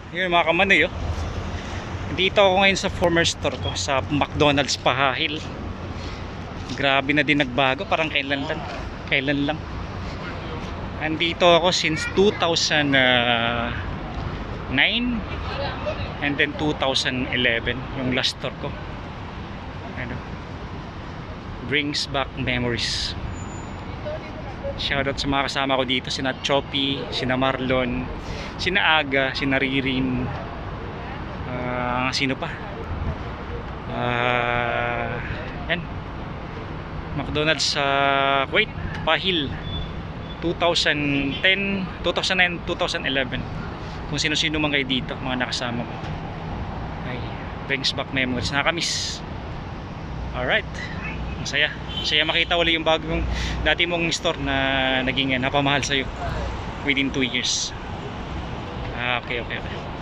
Yun mga kamanoy, oh. Dito ako ngayon sa former store ko, sa McDonald's Pahahil. Grabe na din nagbago, parang kailan lang. Andito ako since 2009 and then 2011 yung last store ko. Ano? Brings back memories. Shoutout sa mga kasama ko dito, sina Choppy, sina Marlon, sina Aga, sina Ririn, sino pa? Yan, McDonald's sa Kuwait, Pahil, 2010, 2009, 2011. Kung sino-sino man kayo dito, mga nakasama ko. Ay, brings back memories. Nakakamiss. Alright. Masaya. Masaya makita ulit yung bagong dati mong store na naging napamahal sa'yo within 2 years. Okay.